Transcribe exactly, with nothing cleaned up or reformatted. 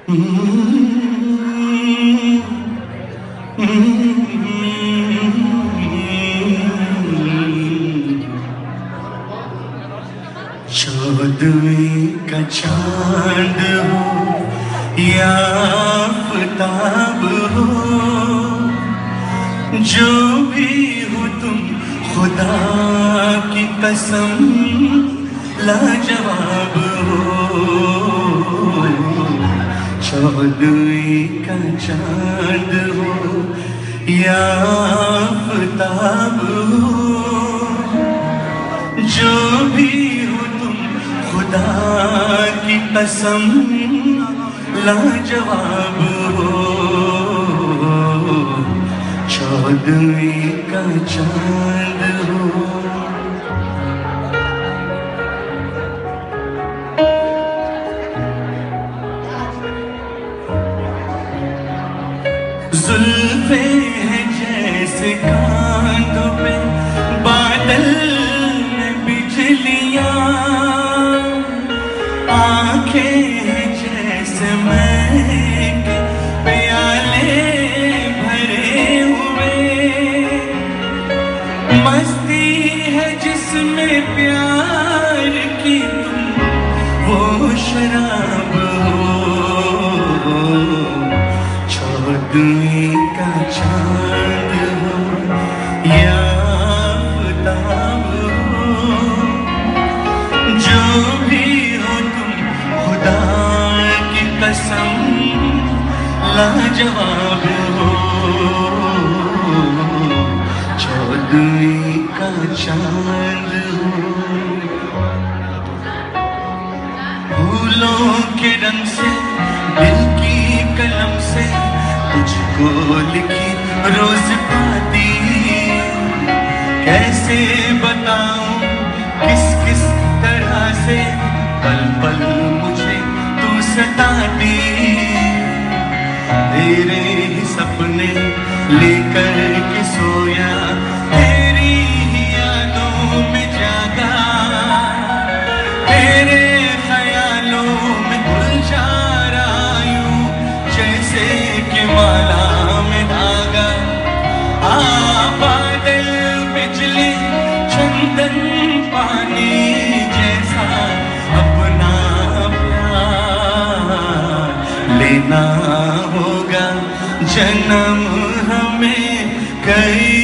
चौदहवीं का चांद हो या आफताब हो, जो भी हो तुम खुदा की कसम लाजवाब हो। चौदहवीं का चांद हो या आफताब हो, जो भी हो तुम खुदा की कसम लाजवाब हो। चौदहवीं का चांद हो। जुल्फे हैं जैसे कांधों पे बादल में बिजलियां, आंखें हैं जैसे महके प्याले भरे हुए, मस्ती है जिसमें प्यार की तुम वो शराब हो। चौदहवीं का चांद हो या आफताब हो, जो भी हो तुम खुदा की कसम लाजवाब हो। चौदहवीं का चांद हो। फूलों के रंग से दिल की कलम से तुझको लिखी रोज पाती, कैसे बताऊं किस किस तरह से पल पल मुझे तू सताती। तेरे ही सपने लेकर के सोया, तेरी ही यादों में जागा, तेरे ख्यालों में खुल जा रहा यूं जैसे कि माला में धागा। आ बादल बिजली चंदन पानी जैसा अपना प्यार लेना होगा जन्म हमें कई